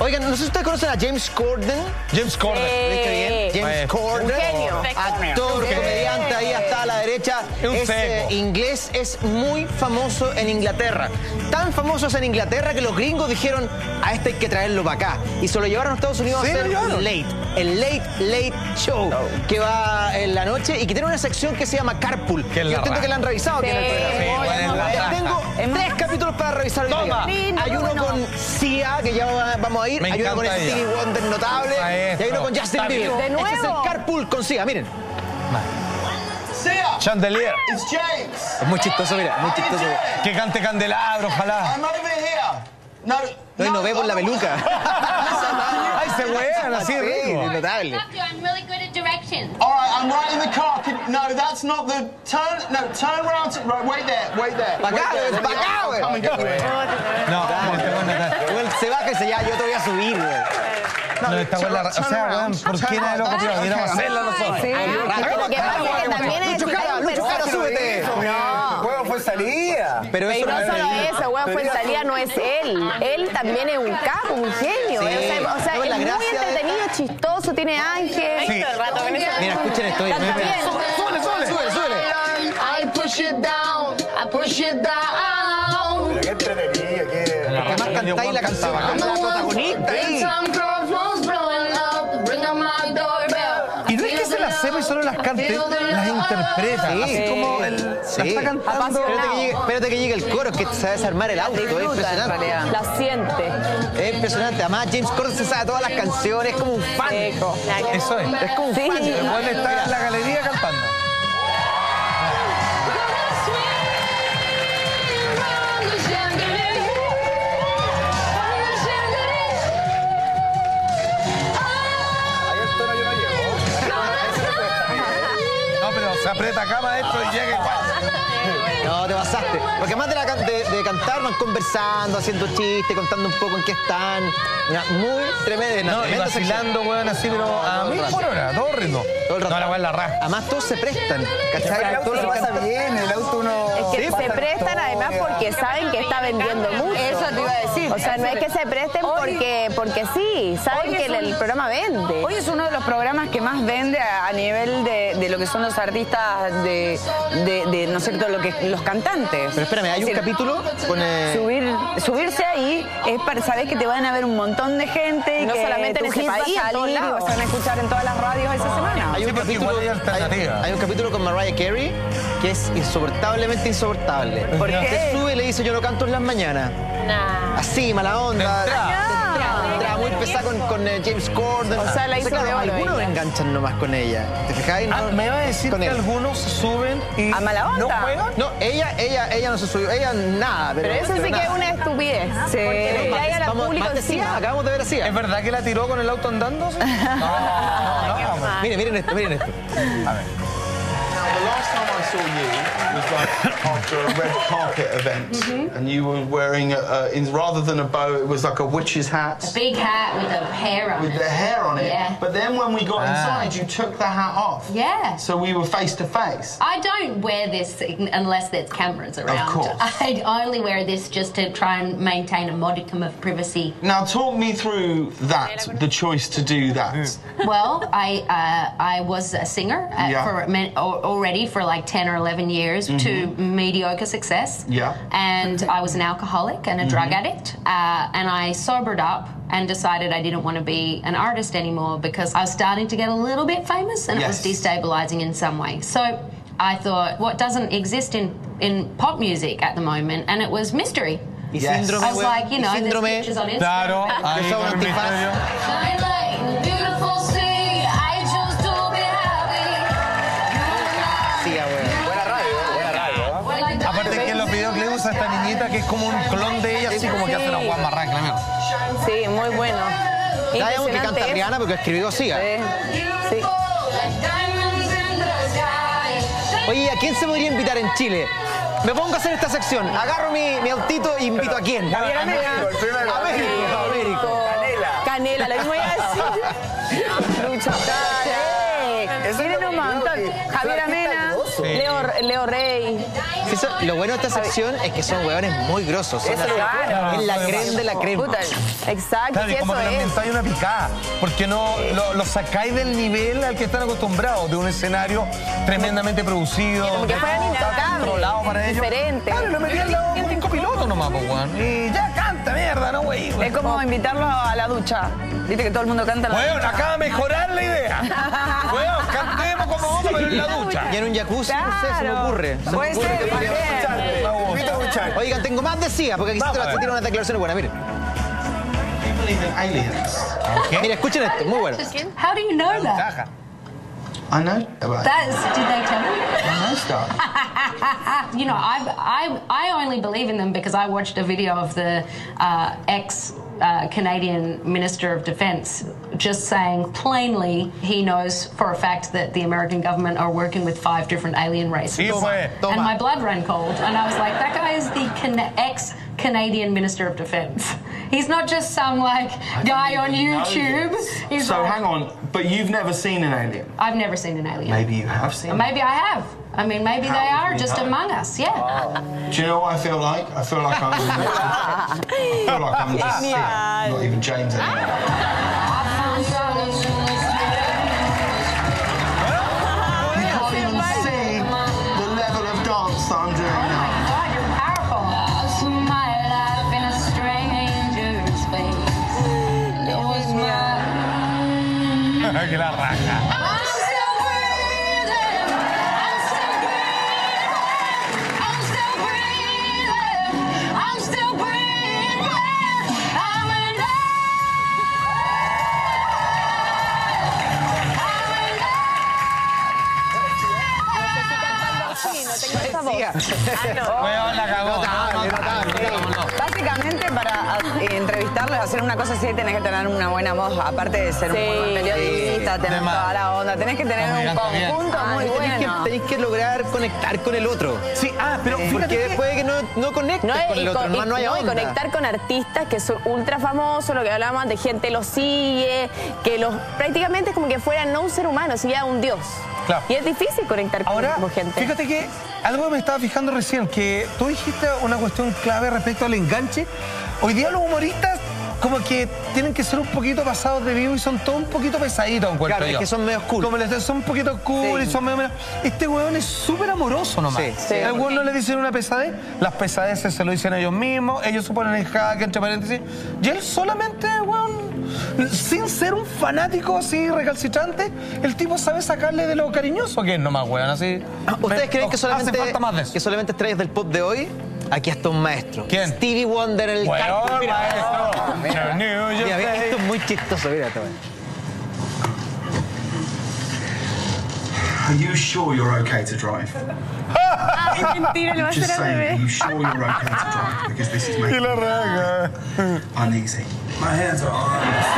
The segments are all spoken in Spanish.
Oigan, no sé si ustedes conocen a James Corden. James Corden. ¿Viste bien? James Corden. Genio. Actor, comediante, ahí hasta a la derecha. Un seco. Inglés, es muy famoso en Inglaterra. Tan famoso es en Inglaterra que los gringos dijeron, a este hay que traerlo para acá. Y se lo llevaron a Estados Unidos a hacer Late. El Late Show, que va en la noche y que tiene una sección que se llama Carpool. Que yo entiendo que la han revisado aquí en el programa. Sí, Tengo 3 capítulos para revisar hoy día. Hay uno con Sia, que ya vamos a ir. Hay uno con Stevie Wonder notable. Y hay uno con Justin Bieber. ¿De nuevo? Este es el Carpool con Sia, miren. Sia! Chandelier. It's James! Es muy chistoso, mira, muy chistoso. Que cante Candelabro, ojalá. I'm over here! No, No ve por la peluca. Ay, se wean así de rico. Sí, notable. I'm really good at directions. Alright, I'm right in the car. No, that's not the... turn around to... Right, wait there. Pa' acá, güey. Come and get you. No, Güey, se baja y se ya, yo te voy a subir, güey. no, esta weá, o sea, weón, ¿por qué nadie lo copió? Deberíamos hacerla nosotros. Sí, lo que pasa es que también es Lucho Jara, súbete. No. Juego fue salida. Pero Y eso no solo eso, weón, fue en salida, no es él. Él también es un capo, un genio. Sí. O sea, No, es la muy gracia de- entretenido, chistoso, tiene ángel. Sí. Mira, escuchen esto. Canta bien. Súbele. I push it down. I push it down. Pero qué entretenido, qué... Porque además cantáis la canción. La protagonista ahí. Y no es que se las sepa y solo las cante, las interpreta. Sí. Así como él la está cantando. Espérate que llegue el coro, que se va a desarmar el auto. Es Disfruta, en impresionante. realidad. La siente. Es impresionante. Además, James Corden se sabe todas las canciones. Es como un fan. Seco. Eso es. Es como un Sí. fan. Después está en la galería cantando. Ahí el tono yo no llego. No, pero se aprieta acá, maestro, y llega igual. No, te pasaste. Porque además de cantar van conversando, haciendo chistes, contando un poco en qué están. Mira, muy tremendo. No, y vacilando, weón, así, pero a mí por hora, todo ritmo. Todo el rato. No, la weón la raja. Además, todos se prestan. El ¿Cachai? auto Todos se los pasa cantantes. bien, el auto uno... Es que pasa se la prestan además historia. porque saben que está vendiendo mucho. Eso te iba a decir. O sea, no es que se presten porque sí, saben Hoy que es un- el programa vende. Hoy es uno de los programas que más vende a nivel de lo que son los artistas de no sé, todo lo que los cantantes. Pero espérame, hay un Es decir, capítulo con... subirse ahí es para saber que te van a ver un montón de gente y No que solamente en tu ese hit va a país, en todos salir y lados. vas a escuchar en todas las radios esa semana. Hay Sí, un porque capítulo, igual hay alternativa. hay un capítulo con Mariah Carey que es insoportablemente insoportable. ¿Por Porque qué? se sube y le dice, yo no canto en las mañanas. Nah. Así, mala onda. De entrada. Muy pesada con James Corden. O sea, la hizo Entonces, de oro algunos ella. enganchan nomás con ella. ¿Te fijáis? Ah, me iba a decir con que él. algunos suben y ¿A mala no onda? juegan. No, ella no se subió, ella nada. Pero eso sí que es una estupidez. Porque le cae al público encima. Acabamos de ver así. ¿Es verdad que la tiró con el auto andando? No. Miren esto. A ver. The last time I saw you was like after a red carpet event, and you were wearing rather than a bow, it was like a witch's hat Big hat with a hair on with it. the hair on it. Yeah. But then when we got inside, you took the hat off. Yeah. So we were face to face. I don't wear this unless there's cameras around. course. I only wear this just to try and maintain a modicum of privacy. Now talk me through that, the choice to do that. Well, I was a singer already for like 10 or 11 years to mediocre success. Yeah. And I was an alcoholic and a drug addict. And I sobered up and decided I didn't want to be an artist anymore because I was starting to get a little bit famous and it was Yes. destabilizing in some way. So I thought, what doesn't exist in pop music at the moment? And it was mystery. Y Yes. síndrome, I was like, you know, y there's síndrome. pictures on Instagram. Claro, ahí Eso con el es antifaz. misterio. Shine like the beautiful sea, I choose to be happy. Sí, güey. Buena radio, ¿eh? Aparte que en los videoclips usa esta niñita que es como un clon de ella, así como que hace una guapa marraca, la mierda. Sí, muy bueno. Sabemos que canta Impresionante Rihanna porque escribió Sia. Sí. Oye, ¿a quién se podría invitar en Chile? Me pongo a hacer esta sección. Agarro mi autito e invito a quién. Javier Amena. El primero. Américo. Canela, lo mismo iba a decir. Lucho Jara. Eso es Tienen lo un que montón. creo que Javier son Amena, artistas grosos. Leo Rey. Sí, Lo bueno de esta sección es que son hueones muy grosos. Son Claro. es la crema de la crema. Puta, exacto, Claro, sí, y como eso que le es. inventáis una picada, porque no lo sacáis del nivel al que están acostumbrados, de un escenario tremendamente producido, Como que fueran intocables, controlado para ellos. diferentes. Claro, lo metí al lado como un copiloto nomás, pues, weón. Y ya canta, mierda, no, güey. Es como invitarlo a la ducha. Viste que todo el mundo canta en la Weón, ducha. acaba de mejorar la idea. Weón, cantemos como vamos, pero en la ducha. Y en un jacuzzi, no sé, se me Claro. ocurre. Se me Puede ocurre ser, que podría- también. Oigan, tengo más decía, porque aquí Vamos se a ver. tiran unas declaraciones buenas, miren. You believe in aliens? Mira, escuchen esto, muy bueno. How do you know that? Caja. I know about Did they tell you? I know stuff. You know, I only believe in them because I watched a video of the ex-Canadian Minister of Defence just saying plainly he knows for a fact that the American government are working with 5 different alien races. Sí, fue. Toma. And my blood ran cold, and I was like, that guy is the ex-Canadian Minister of Defence. He's not just some like guy on YouTube. He's So like, hang on, but you've never seen an alien? I've never seen an alien. Maybe you have seen. Maybe I have. I mean, maybe they How would are we just know? among us. Yeah. Do you know what I feel like? I feel like I'm just sick. Not even James anymore. You can't even see the level of dance that I'm doing now. God, you're powerful. My life in a stranger's face. It was my... Que la raja. I'm still breathing. I'm still breathing. I'm still breathing. I'm alive. Weón, la cagó. Básicamente, para entrevistarlos, hacer una cosa así, tenés que tener una buena voz. Aparte de ser un buen periodista, tener De más. toda la onda. Tenés que tener un Canta bien. conjunto muy bueno. Tenéis que lograr conectar con el otro. Sí, pero Porque fíjate que... puede que no conectes con el otro, no haya y onda. conectar con artistas que son ultra famosos, lo que hablábamos de gente los sigue, que los prácticamente es como que fueran no un ser humano, sino ya un dios. Claro. Y es difícil conectar Ahora, con gente. fíjate que algo que me estaba fijando recién, que tú dijiste una cuestión clave respecto al enganche. Hoy día los humoristas como que tienen que ser un poquito pasados de vivo y son todos un poquito pesaditos, encuentro Claro, es yo. que son medio cool. Como son un poquito cool y son medio... Este weón es súper amoroso nomás. Sí, sí. ¿A algún no le dicen una pesadez? Las pesadeces se lo dicen ellos mismos, ellos suponen el hack, entre paréntesis. Y él solamente, weón, sin ser un fanático así recalcitrante, el tipo sabe sacarle de lo cariñoso que es nomás, weón, así. ¿Ustedes creen que hace falta solamente, más de eso? que solamente estrellas del pop de hoy? Aquí está un maestro. ¿Quién? Stevie Wonder, el Weón, Carpool. Mira, maestro. mira, mira, esto es muy chistoso, mira esto. Are you sure you're okay to drive? Es mentira, lo va a Just hacer al saying, are revés. you sure you're okay to drive? Because this is Y making la me raga. uneasy. My hands are on.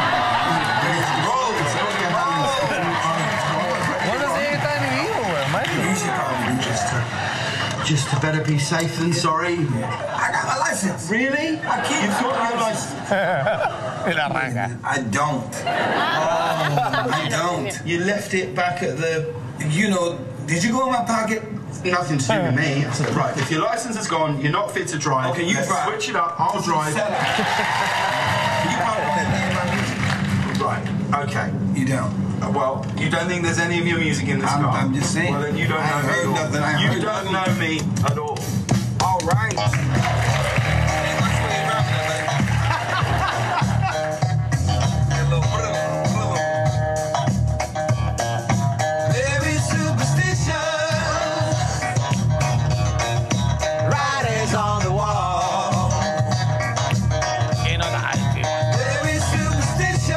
Bueno, sí, está dividido, weón, maestro. Just to better be safe than sorry. I got my license. Really? You've got your license. Y la raga. I don't. I don't. You left it back at the... You know, did you go in my pocket? Nothing to do with me. I said, right, if your license is gone, you're not fit to drive. Okay, you Let's drive. switch it up. I'll drive. You probably don't name my music. Right, okay. You don't. Well, you don't think there's any of your music in this I'm- car? I'm just saying. Well, then you don't I know ain't me heard at all. nothing. I ain't You heard don't nothing. know me at all. All right. Very superstitious. Riders on the wall. Y no tal, tío. Very superstitious.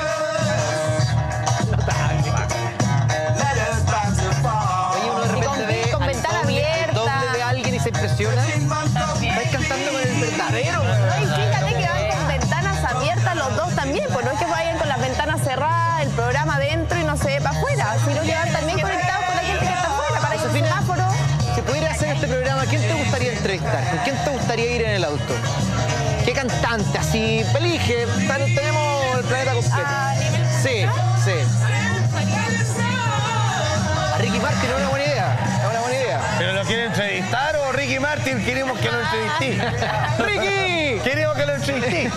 Let us back to fall. Oye, uno de repente ve con al ventana doble abierta. de alguien y se impresiona. Estás cantando con el verdadero, weón. No, y fíjate que van con ventanas abiertas los dos también, pues no es que vayan con las ventanas cerradas, el programa adentro y no se ve para afuera, sino que van también conectados con la gente que está afuera, para que el Josefina, semáforo... Si pudieras hacer este programa, ¿quién te gustaría entrevistar? ¿Con quién te gustaría ir en el auto? ¿Qué cantante? Así, elige. Tenemos el planeta completo. Sí, sí. A Ricky Martin es una buena idea. Es una buena idea. ¿Pero lo quiere entrevistar o Ricky Ricky Martin, queremos que lo entrevistí. ¡Ricky! Queremos que lo entrevistí.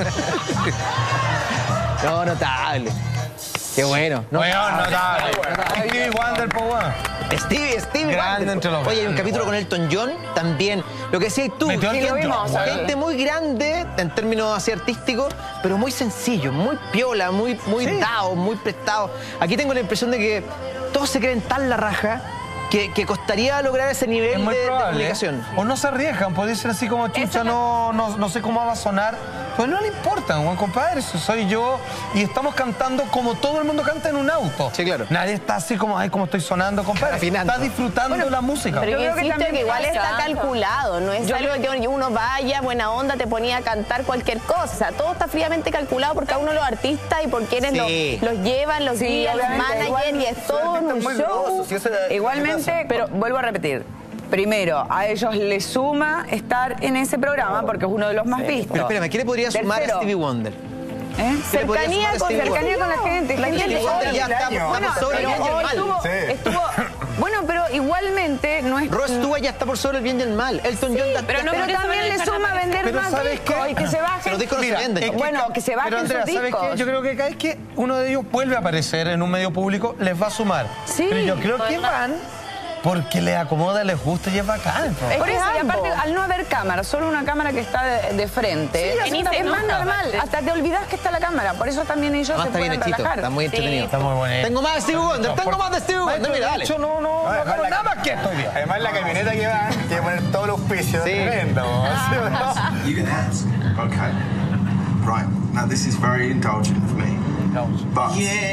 No, notable. Qué bueno. Weón, notable. Stevie Wonder, po, weón. Stevie Grande Wonder. entre los Oye, hay un grandes, capítulo con Elton John también. Lo que decías tú, Metió el gente, Elton John, gente muy grande en términos así artísticos, pero muy sencillo, muy piola, muy dado, muy prestado. Aquí tengo la impresión de que todos se creen tan la raja que costaría lograr ese nivel Es muy de probable. comunicación. O no se arriesgan, puede ser así como chucha, no sé cómo va a sonar. Pues no le importa, buen compadre, eso soy yo. Y estamos cantando como todo el mundo canta en un auto. Sí, claro. Nadie está así como, ay, como estoy sonando, compadre. Afinando. Está disfrutando la música. Pero yo Yo creo que insisto también que igual pasa. está calculado, no es algo que uno vaya, buena onda, te ponía a cantar cualquier cosa. O sea, todo está fríamente calculado por cada uno de los artistas y por quienes Sí. los llevan, los guían, los obviamente, managers, y es todo un show. Igualmente, pero vuelvo a repetir. Primero, a ellos les suma estar en ese programa porque es uno de los más vistos. Pero espérame, ¿qué le podría sumar a Tercero, Stevie Wonder? ¿eh? ¿Qué le podría Cercanía sumar a con Stevie Wonder? Cercanía con la gente. La gente gente de Wonder hoy. ya está por Bueno, sobre el bien y el pero mal. Bueno, pero igualmente no es... Rod Stewart ya está por sobre el bien y el mal. Elton John ya pero está. no Pero también le suma vender Pero más ¿sabes discos qué? y que se bajen. Pero discos no se Mira, venden. es que- Bueno, que se bajen Pero Andrea, sus ¿sabes discos. qué? Yo creo que cada vez que uno de ellos vuelve a aparecer en un medio público, les va a sumar. Sí. Pero yo creo que van porque les acomoda, les gusta y es bacán. po. Por eso, y ambos. aparte, al no haber cámara, solo una cámara que está de frente, Sí, es más normal. Hasta te olvidas que está la cámara. Por eso también ellos Además se está bien pueden hechito, relajar. está muy entretenido. Está muy bonito. Tengo más de Stevie Wonder, tengo más de Stevie Wonder. Mira, dale. De hecho, no hagamos nada más que esto hoy día. Además, la camioneta que va, tiene que poner todos los auspicios. Sí. Tremendo. You can ask. Okay. Right. Now this is very indulgent of me. But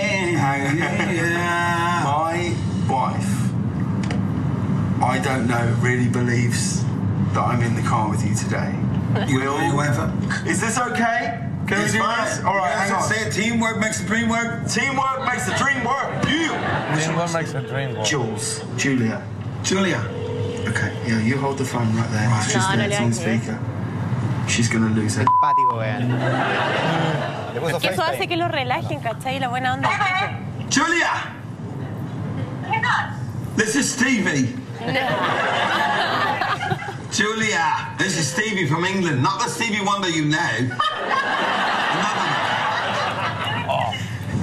my wife, I don't know, really believes that I'm in the car with you today. Whoever. Is this okay? Can we It's do fine. this? All right, hang on. Say it, teamwork makes the dream work. Teamwork makes the dream work. You. What makes a dream work? Jules, Julia. Julia. Okay, yeah, you hold the phone right there. It's just there, it's on speaker. She's gonna lose it. Simpático, weón. Que eso hace que lo relajen, ¿cachai? La buena onda. Julia! This is Stevie. Julia, this is Stevie from England. Not the Stevie Wonder you know. Another one.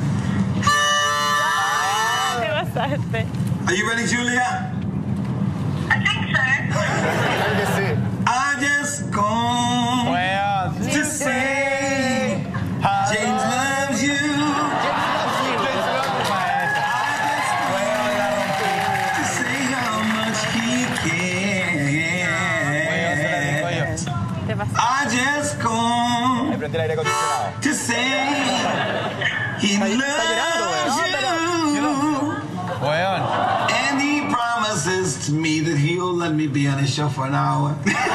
Te pasaste. Are you ready, Julia? I think so. I just come Well, to say James loves you. To say how much he cares. Te pasaste. I just come Prende el aire acondicionado. to say he loves you. weón. And he promises to me that he'll let me be on his show for an hour.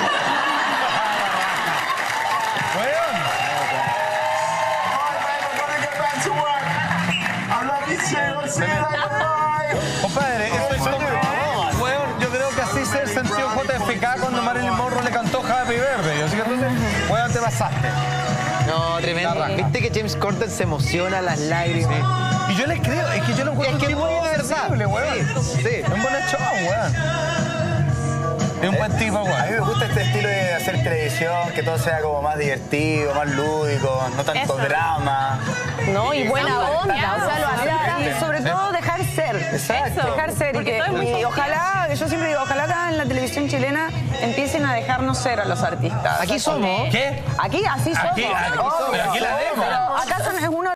Compadre, eso es como... Weón, yo creo que así se sintió JFK cuando Marilyn Monroe le cantó Happy Birthday. Así que entonces, weón, te pasaste. No, tremendo. Viste que James Corden se emociona, las lágrimas. Y yo les creo, es que yo lo encuentro Es que un tipo muy de verdad. sensible, weón. Sí. Es un buen show, weón. Es un buen tipo, A mí weón. me gusta este estilo de hacer televisión, que todo sea como más divertido, más lúdico, no tanto Eso. drama. No, y buena onda, o sea, lo Y sobre todo dejar ser. Exacto. Dejar ser. Y, Porque que, todo es muy y sencillo. ojalá, yo siempre digo, ojalá acá en la televisión chilena empiecen a dejarnos ser a los artistas. Aquí somos. ¿Qué? Aquí así somos. Aquí somos. Obvio. Aquí la vemos. Pero acá es uno